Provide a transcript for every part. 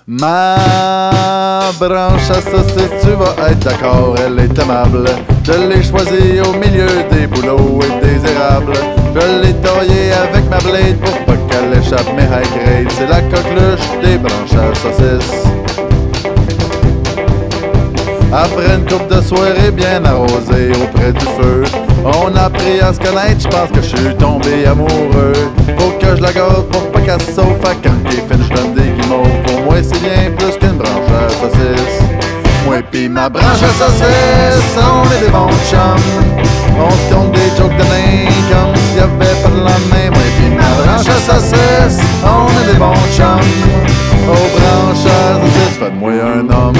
Ma branche à saucisse, tu vas être d'accord, elle est aimable. Je l'ai choisie au milieu des bouleaux et des érables. Je l'ai taillée avec ma blade pour pas qu'elle échappe mes high grades. C'est la coqueluche des branches à saucisse. Après une coupe de soirée bien arrosée auprès du feu, on a appris à se connaître, j'pense que je suis tombé amoureux. Faut que je la garde pour pas qu'elle se sauve, fait quand t'es fin j'donne des guimauves. Pour moi c'est bien plus qu'une branche à saucisse. Moi pis ma branche à saucisse, on est des bons chums. On se compte des jokes de nain comme s'il y avait pas de lendemain. Moi pis ma branche à saucisse, on est des bons chums. Oh branche à saucisse, fais de moi un homme.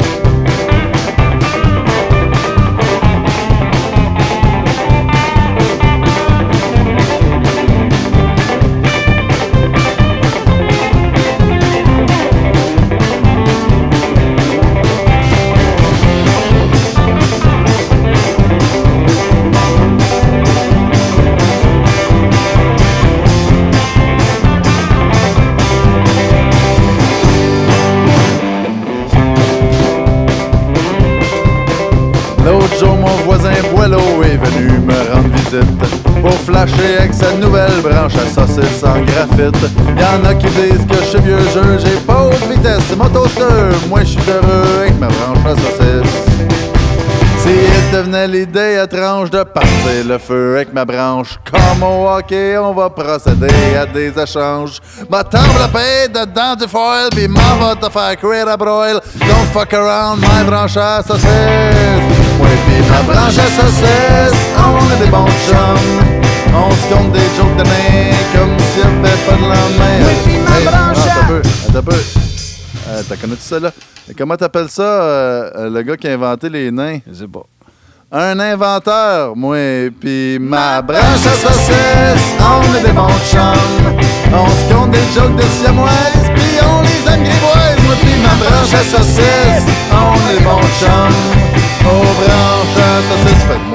L'autre jour, mon voisin Boileau est venu me rendre visite pour flasher avec sa nouvelle branche à saucisse en graphite. Y'en a qui disent que je suis vieux jeu, j'ai pas haute vitesse, c'est mon toaster. Moi, je suis heureux avec ma branche à saucisse. Si il te venait l'idée étrange de partir le feu avec ma branche, comme au hockey, on va procéder à des échanges. Ma table la paix dedans du foil, pis m'en va te faire cuire à broil. Don't fuck around, my branche à saucisse. Moi pis ma branche à saucisse, on est des bons chums. On se compte des jokes de nain comme s'il y avait pas de lendemain. Moi pis ma branche à... Attends un peu. T'as connu tout ça là? Et comment t'appelles ça, le gars qui a inventé les nains? Je sais pas. Un inventeur, moi pis ma branche à saucisse, on est des bons chums. On se compte des jokes de siamoises, pis on les aime grivoises. Moi pis ma branche à saucisse, on est des bons chums. Oh branche à saucisse, faites